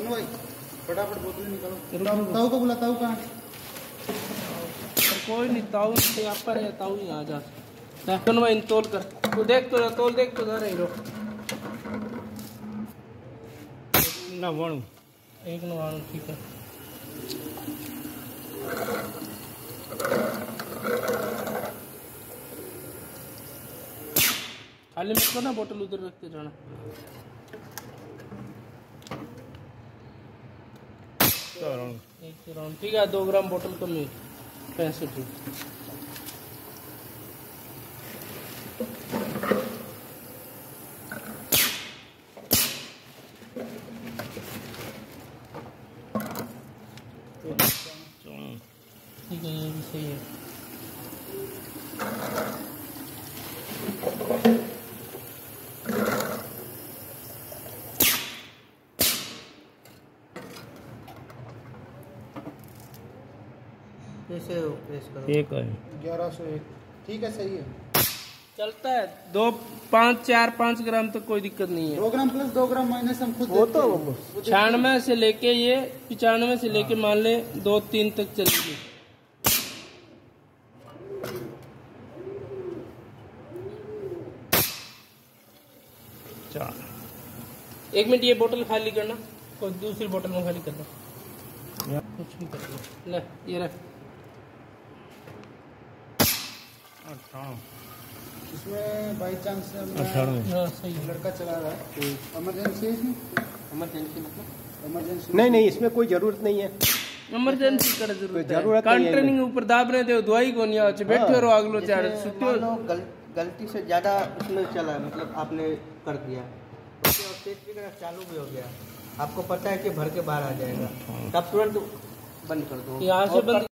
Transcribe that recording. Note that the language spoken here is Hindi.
मनु भाई फटाफट बोतल निकालो। ताऊ को बुला, ताऊ कहाँ? कोई नहीं, ताऊ यहाँ पर है, ताऊ ही आ जा। मनु भाई तोल कर, तू देख तो तोल देख तो रही रो नवाणु, एक नवाणु, ठीक है। खाली मत करना, बोतल उधर रखते जाना। एक राउंड ठीक है, 2 ग्राम बोतल कम नहीं, 65। ठीक है, ये भी सही है। कैसे प्रेस करो? एक है 1101, ठीक है, सही है, चलता है। 2, 5, 4, 5 ग्राम तक कोई दिक्कत नहीं है। 2 ग्राम प्लस 2 ग्राम माइनस हम खुद वो तो 96 से लेके ये 95 से लेके मान ले 2-3 तक चलेगी। एक मिनट, ये बोतल खाली करना, कोई दूसरी बोतल में खाली करना, कुछ भी कर लो। ले ये रख। इसमें बाई चांस हाँ सही है। लड़का चला रहा है, इमरजेंसी है इसमें? इमरजेंसी मतलब इमरजेंसी नहीं नहीं, इसमें कोई जरूरत नहीं है। इमरजेंसी कर जरूरत है। ट्रेनिंग ऊपर दाब रहे थे, दवाई को नहीं आवे बैठे रहो अगलो चार छुट्टी। गलती से ज्यादा उसमें चला, मतलब आपने कर दिया और तेज वगैरह चालू भी हो गया, आपको पता है कि भर के बाहर आ जाएगा, तब तुरंत बंद कर दो। यहाँ से बंद